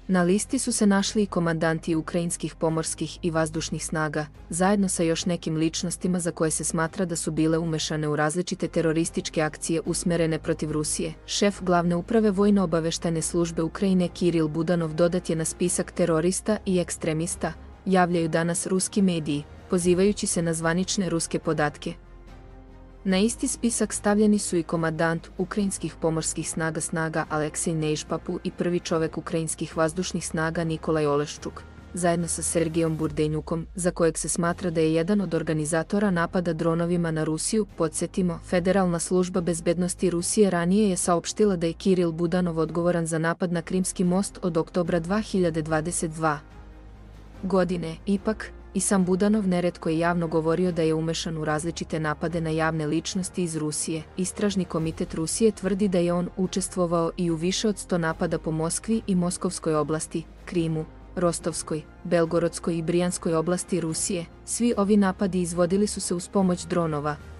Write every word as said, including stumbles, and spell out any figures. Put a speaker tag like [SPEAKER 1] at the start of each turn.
[SPEAKER 1] Na listi su se našli i komandanti ukrajinskih pomorskih i vazdušnih snaga, zajedno sa još nekim ličnostima za koje se smatra da su bile umešane u različite terorističke akcije usmerene protiv Rusije. Šef glavne uprave vojno-obaveštajne službe Ukrajine Kiril Budanov dodat je na spisak terorista i ekstremista, javljaju danas ruski mediji, pozivajući se na zvanične ruske podatke. Na isti spisak stavljeni su i komandant ukrajinskih pomorskih snaga snaga Aleksej Neišpapu i prvi čovek ukrajinskih vazdušnih snaga Nikolaj Oleščuk, zajedno sa Sergijom Burdenjukom, za kojeg se smatra da je jedan od organizatora napada dronovima na Rusiju. Podsjetimo, Federalna služba bezbednosti Rusije ranije je saopštila da je Kiril Budanov odgovoran za napad na Krimski most od oktobra dve hiljade dvadeset druge. godine. Ipak, i sam Budanov neretko je javno govorio da je umešan u različite napade na javne ličnosti iz Rusije. Istražni komitet Rusije tvrdi da je on učestvovao i u više od sto napada po Moskvi i Moskovskoj oblasti, Krimu, Rostovskoj, Belgorodskoj i Brijanskoj oblasti Rusije. Svi ovi napadi izvodili su se uz pomoć dronova,